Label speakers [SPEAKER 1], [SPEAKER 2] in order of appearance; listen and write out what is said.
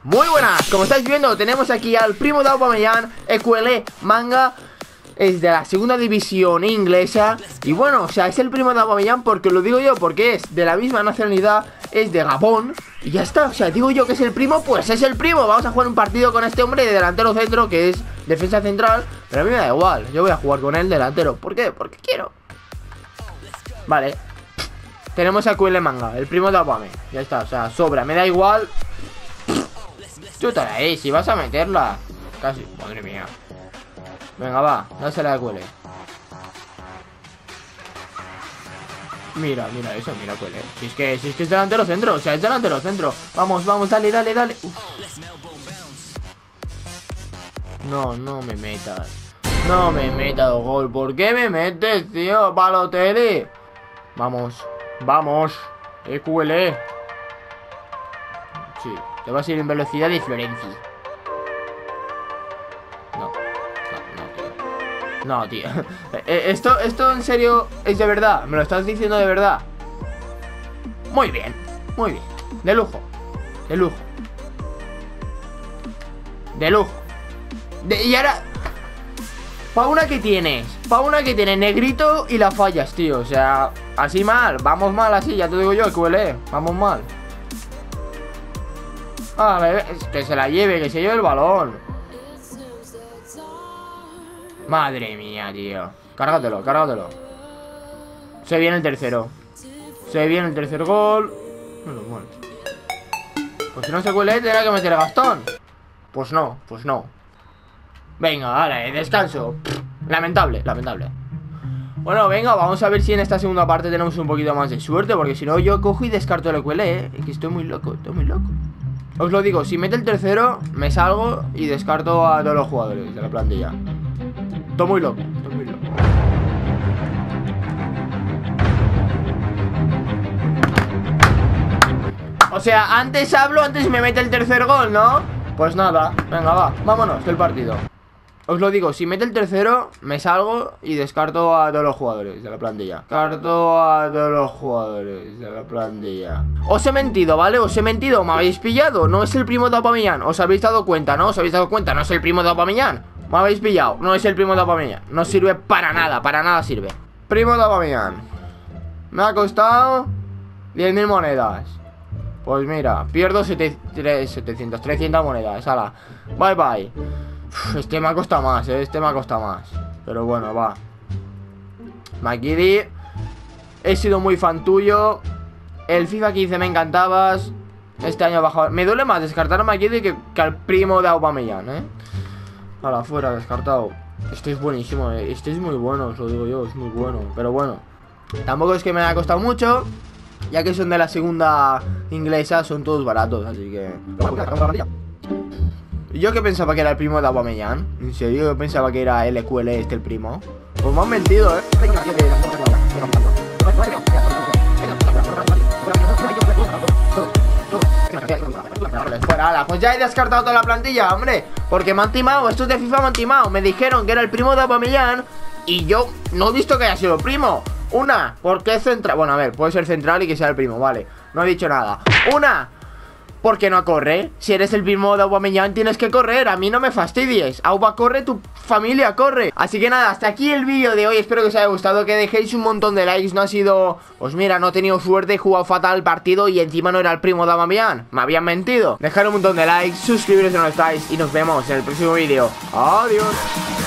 [SPEAKER 1] Muy buenas, como estáis viendo tenemos aquí al primo de Aubameyang, EQL Manga. Es de la segunda división inglesa. Y bueno, o sea, es el primo de Aubameyang porque lo digo yo, porque es de la misma nacionalidad, es de Gabón. Y ya está, o sea, digo yo que es el primo, pues es el primo. Vamos a jugar un partido con este hombre de delantero centro, que es defensa central. Pero a mí me da igual, yo voy a jugar con él delantero. ¿Por qué? Porque quiero. Vale. Tenemos a EQL Manga, el primo de Aubameyang. Ya está, o sea, sobra, me da igual. Chútala ahí, si vas a meterla. Casi, madre mía. Venga, va, dásela a EQL. Mira eso, mira EQL. Si es que es delantero centro, o sea, es delantero centro. Vamos, dale. Uf. No me metas. No me metas gol. ¿Por qué me metes, tío? Balotelli. Vamos. EQL. Sí, te vas a ir en velocidad de Florenzi. No, tío. Esto en serio es de verdad. ¿Me lo estás diciendo de verdad? Muy bien. De lujo. Y ahora, pa' una que tienes negrito y la fallas, tío. O sea, así mal. Vamos mal así, ya te digo yo, EQL. Vamos mal. Que se la lleve, que se lleve el balón. Madre mía, tío. Cárgatelo. Se viene el tercero gol. Bueno. Pues si no se cuele, tendrá que meter a Gastón. Pues no. Venga, vale, descanso. Lamentable. Bueno, venga, vamos a ver si en esta segunda parte tenemos un poquito más de suerte. Porque si no, yo cojo y descarto el EQL, Es que estoy muy loco. Os lo digo, si mete el tercero, me salgo y descarto a todos los jugadores de la plantilla. Estoy muy loco. O sea, antes me mete el tercer gol, ¿no? Pues nada, venga, va, vámonos del partido. Os lo digo, si mete el tercero, me salgo y descarto a todos los jugadores de la plantilla. Os he mentido, ¿vale? Me habéis pillado. No es el primo de Aubameyang. Os habéis dado cuenta, ¿no? No es el primo de Aubameyang. Me habéis pillado, no es el primo de Aubameyang. No sirve para nada sirve. Primo de Aubameyang. Me ha costado 10.000 monedas. Pues mira, pierdo 300 monedas. Hala, bye. Este me ha costado más, Pero bueno, va. Makidi, he sido muy fan tuyo. El FIFA 15 me encantabas. Este año he bajado. Me duele más descartar a Makidi que al primo de Aubameyang, Ahora fuera, descartado. Este es buenísimo, Este es muy bueno, os lo digo yo, es muy bueno. Pero bueno, tampoco es que me haya costado mucho, ya que son de la segunda inglesa, son todos baratos, así que... Yo que pensaba que era el primo de Aubameyang. En serio, yo pensaba que era el EQL el primo. Pues me han mentido, Fuera, pues ya he descartado toda la plantilla, hombre. Porque me han timado, estos de FIFA me han timado. Me dijeron que era el primo de Aubameyang y yo no he visto que haya sido el primo. Una, porque es central. Bueno, a ver, puede ser central y que sea el primo, vale. No he dicho nada. Una, porque no corre. Si eres el primo de Aubameyang tienes que correr. A mí no me fastidies. Auba corre, tu familia corre. Así que nada, hasta aquí el vídeo de hoy. Espero que os haya gustado, que dejéis un montón de likes. No ha sido... Pues mira, no he tenido suerte, he jugado fatal el partido y encima no era el primo de Aubameyang. Me habían mentido. Dejad un montón de likes, suscribiros si no estáis y nos vemos en el próximo vídeo. Adiós.